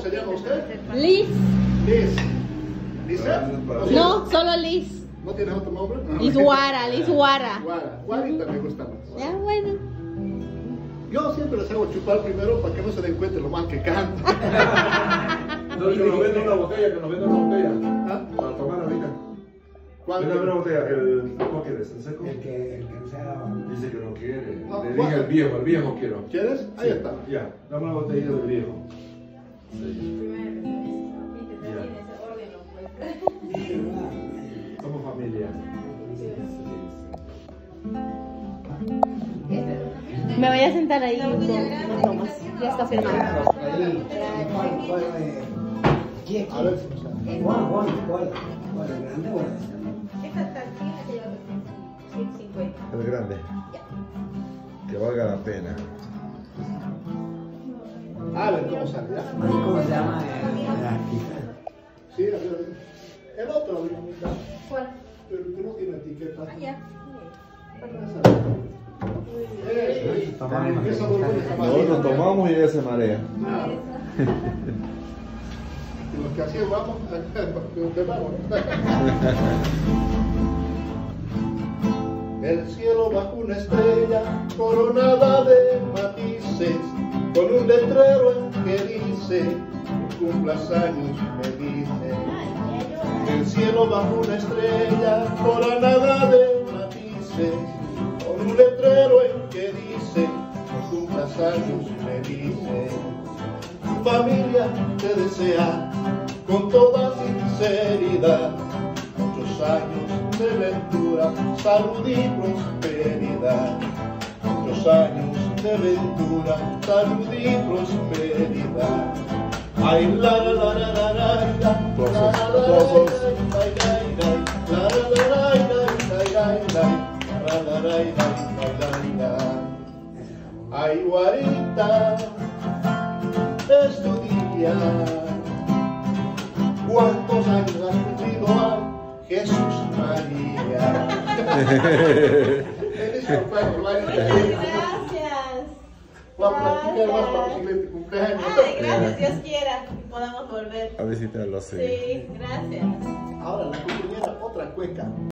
se llama usted? Liz. Liz. ¿Lisette? No, solo Liz. ¿No tienes otro nombre? Liz Guara, Liz Guara. Guarita me gusta más. Ya, bueno. Yo siempre les hago chupar primero para que no se den cuenta lo mal que canto. Entonces que nos venden una botella, que nos venden una botella. ¿Ah? Para tomar ahorita. ¿Cuál? Vende una botella, ¿cómo quieres? ¿En seco? El que no sea. Dice que no quiere. Ah, Le bueno. dije el viejo quiero. ¿Quieres? Ahí está. Ya, dame una botella del viejo. Sí. Somos familia. Me voy a sentar ahí con Tomás. Ya está firmando. Ahí, ¿quién? A ver si me sale. ¿Cuál? ¿El grande o el? Esta tarjeta se lleva 150. El grande. Que valga la pena. A ver cómo sale, ¿ya? ¿Cómo se llama el artista? Sí, a ver. El otro, digamos, ¿Cuál? pero que no tiene etiqueta. Ah, ya. Esa burbuja está Nosotros tomamos y ella se marea. Y los que así vamos, vamos. El cielo bajo una estrella coronada de matices, con un letrero en que dice, cumplas años, me dice. El cielo bajo una estrella coronada de matices, con un letrero en que dice, cumplas años, me dice. Tu familia te desea con toda sinceridad muchos años de ventura, salud y prosperidad. Muchos años de ventura, salud y prosperidad. Ay, la la la la la la la. Aplausos. Ay, guarita, es tu día. ¿Cuántos años has cumplido a Jesús María? Gracias. Vamos a platicar más para el siguiente cumpleaños. Ay, gracias, Dios quiera que podamos volver. A visitarlo así. Sí, gracias. Ahora la compañera, otra cueca.